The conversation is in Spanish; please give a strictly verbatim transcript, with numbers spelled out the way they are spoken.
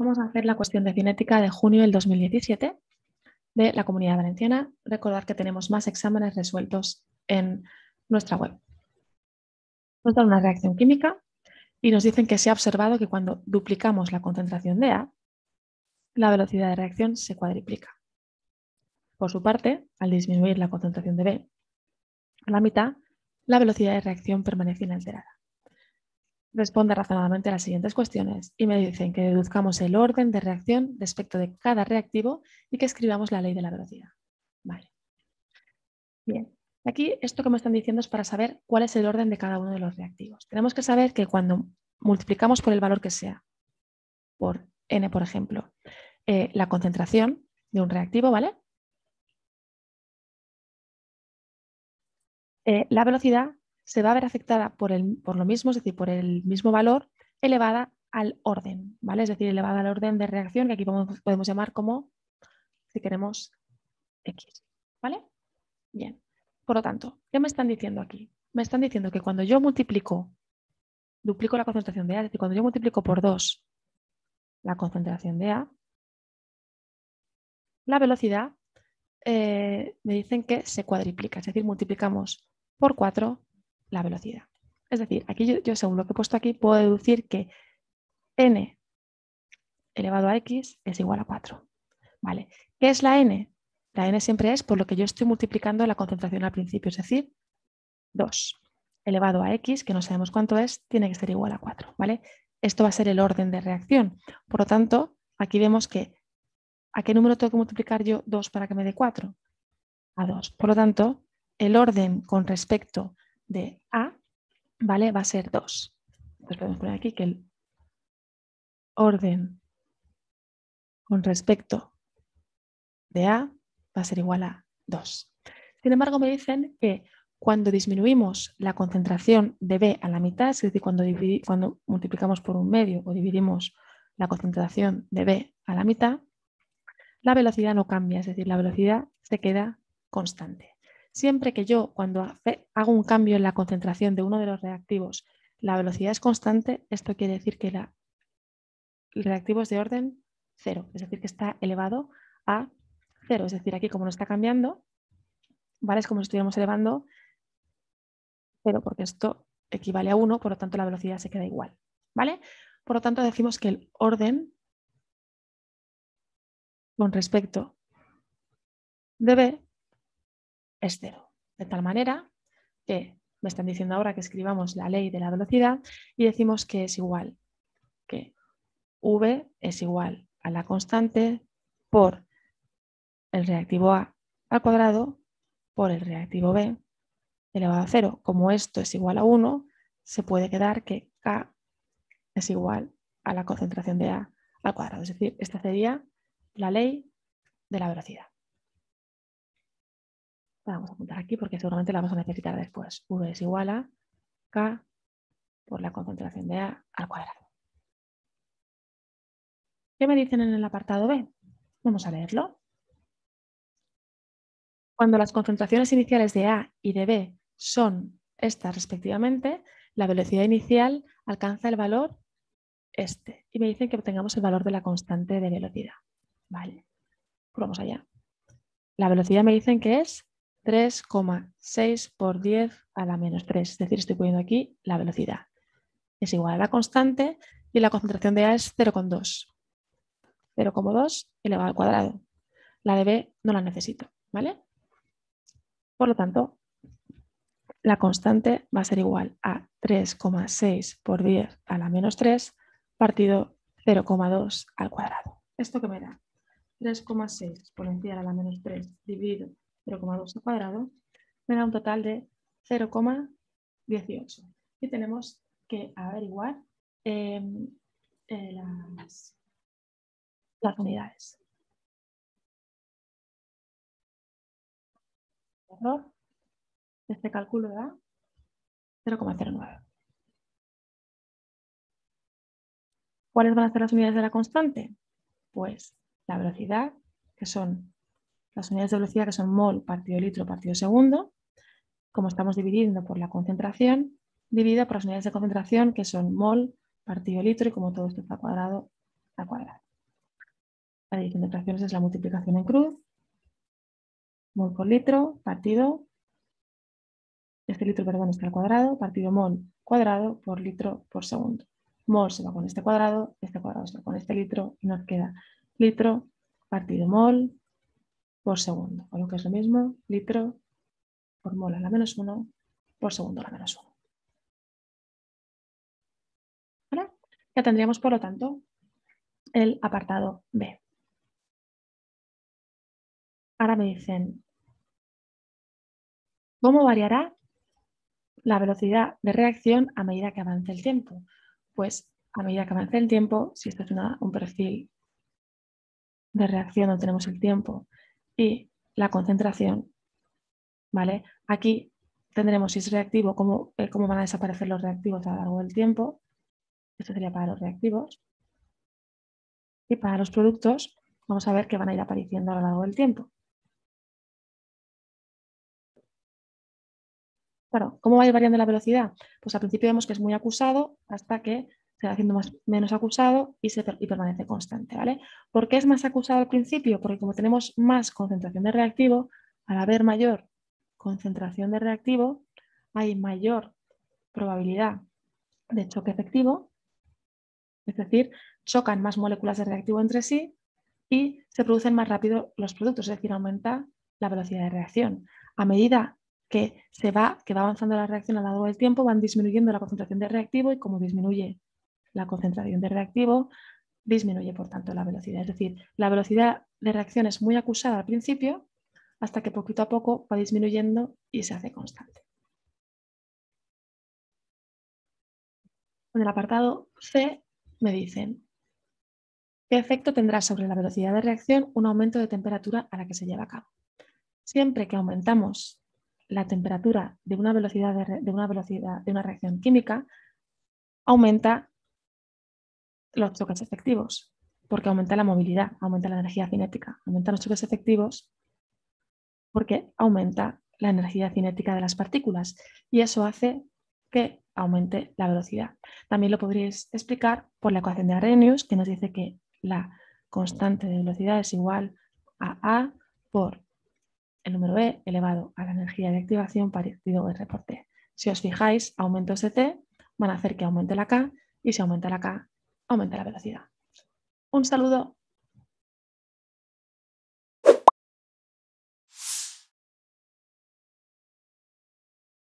Vamos a hacer la cuestión de cinética de junio del dos mil diecisiete de la Comunidad Valenciana. Recordad que tenemos más exámenes resueltos en nuestra web. Nos dan una reacción química y nos dicen que se ha observado que cuando duplicamos la concentración de A, la velocidad de reacción se cuadriplica. Por su parte, al disminuir la concentración de B a la mitad, la velocidad de reacción permanece inalterada. Responde razonadamente a las siguientes cuestiones y me dicen que deduzcamos el orden de reacción respecto de cada reactivo y que escribamos la ley de la velocidad. Vale. Bien. Aquí esto que me están diciendo es para saber cuál es el orden de cada uno de los reactivos. Tenemos que saber que cuando multiplicamos por el valor que sea, por n, por ejemplo, eh, la concentración de un reactivo, ¿vale? Eh, la velocidad se va a ver afectada por, el, por lo mismo, es decir, por el mismo valor elevada al orden, ¿vale? Es decir, elevada al orden de reacción, que aquí podemos, podemos llamar como, si queremos, X, ¿vale? Bien. Por lo tanto, ¿qué me están diciendo aquí? Me están diciendo que cuando yo multiplico, duplico la concentración de A, es decir, cuando yo multiplico por dos la concentración de A, la velocidad eh, me dicen que se cuadriplica, es decir, multiplicamos por cuatro la velocidad. Es decir, aquí yo, yo según lo que he puesto aquí puedo deducir que n elevado a x es igual a cuatro. ¿Vale? ¿Qué es la n? La n siempre es por lo que yo estoy multiplicando la concentración al principio, es decir, dos elevado a x, que no sabemos cuánto es, tiene que ser igual a cuatro. ¿Vale? Esto va a ser el orden de reacción. Por lo tanto, aquí vemos que ¿a qué número tengo que multiplicar yo dos para que me dé cuatro? A dos. Por lo tanto, el orden con respecto de A, ¿vale? Va a ser dos. Entonces podemos poner aquí que el orden con respecto de A va a ser igual a dos. Sin embargo, me dicen que cuando disminuimos la concentración de B a la mitad, es decir, cuando, cuando multiplicamos por un medio o dividimos la concentración de B a la mitad, la velocidad no cambia, es decir, la velocidad se queda constante. Siempre que yo, cuando hago un cambio en la concentración de uno de los reactivos, la velocidad es constante, esto quiere decir que la, el reactivo es de orden cero, es decir, que está elevado a cero. Es decir, aquí como no está cambiando, ¿vale? Es como si estuviéramos elevando cero, porque esto equivale a uno, por lo tanto la velocidad se queda igual. ¿Vale? Por lo tanto, decimos que el orden con respecto de B es cero. De tal manera que me están diciendo ahora que escribamos la ley de la velocidad y decimos que es igual que V es igual a la constante por el reactivo A al cuadrado por el reactivo B elevado a cero. Como esto es igual a uno, se puede quedar que K es igual a la concentración de A al cuadrado. Es decir, esta sería la ley de la velocidad. La vamos a apuntar aquí porque seguramente la vamos a necesitar después. V es igual a K por la concentración de A al cuadrado. ¿Qué me dicen en el apartado B? Vamos a leerlo. Cuando las concentraciones iniciales de A y de B son estas respectivamente, la velocidad inicial alcanza el valor este. Y me dicen que obtengamos el valor de la constante de velocidad. Vale, pues vamos allá. La velocidad me dicen que es tres coma seis por diez a la menos tres. Es decir, estoy poniendo aquí la velocidad. Es igual a la constante y la concentración de A es cero coma dos. cero coma dos elevado al cuadrado. La de B no la necesito, ¿vale? Por lo tanto, la constante va a ser igual a tres coma seis por diez a la menos tres partido cero coma dos al cuadrado. ¿Esto qué me da? tres coma seis exponencial a la menos tres dividido cero coma dos al cuadrado me da un total de cero coma dieciocho. Y tenemos que averiguar eh, eh, las, las unidades. Error. Este cálculo da cero coma cero nueve. ¿Cuáles van a ser las unidades de la constante? Pues la velocidad, que son las unidades de velocidad que son mol partido litro partido segundo, como estamos dividiendo por la concentración, dividida por las unidades de concentración que son mol partido litro y como todo esto está cuadrado al cuadrado. La división de fracciones es la multiplicación en cruz. Mol por litro partido, este litro, perdón, está al cuadrado, partido mol cuadrado por litro por segundo. Mol se va con este cuadrado, este cuadrado se va con este litro y nos queda litro partido mol por segundo, o lo que es lo mismo, litro por mol a la menos uno por segundo a la menos uno. ¿Vale? Ya tendríamos, por lo tanto, el apartado B. Ahora me dicen, ¿cómo variará la velocidad de reacción a medida que avance el tiempo? Pues a medida que avance el tiempo, si esto es una, un perfil de reacción donde tenemos el tiempo y la concentración, ¿vale? Aquí tendremos si es reactivo, cómo, eh, cómo van a desaparecer los reactivos a lo largo del tiempo. Esto sería para los reactivos. Y para los productos, vamos a ver que van a ir apareciendo a lo largo del tiempo. Claro, ¿cómo va a ir variando la velocidad? Pues al principio vemos que es muy acusado hasta que se va haciendo más, menos acusado y, se, y permanece constante, ¿vale? ¿Por qué es más acusado al principio? Porque como tenemos más concentración de reactivo, al haber mayor concentración de reactivo, hay mayor probabilidad de choque efectivo, es decir, chocan más moléculas de reactivo entre sí y se producen más rápido los productos, es decir, aumenta la velocidad de reacción. A medida que, se va, que va avanzando la reacción a lo largo del tiempo, van disminuyendo la concentración de reactivo y como disminuye la concentración de reactivo, disminuye por tanto la velocidad. Es decir, la velocidad de reacción es muy acusada al principio hasta que poquito a poco va disminuyendo y se hace constante. En el apartado C me dicen, ¿qué efecto tendrá sobre la velocidad de reacción un aumento de temperatura a la que se lleva a cabo? Siempre que aumentamos la temperatura de una velocidad de, de una velocidad de una reacción química, aumenta los choques efectivos, porque aumenta la movilidad, aumenta la energía cinética, aumenta los choques efectivos porque aumenta la energía cinética de las partículas y eso hace que aumente la velocidad. También lo podríais explicar por la ecuación de Arrhenius, que nos dice que la constante de velocidad es igual a A por el número E elevado a la energía de activación partido R por T. Si os fijáis, aumentos de T van a hacer que aumente la K y si aumenta la K, aumenta la velocidad. Un saludo.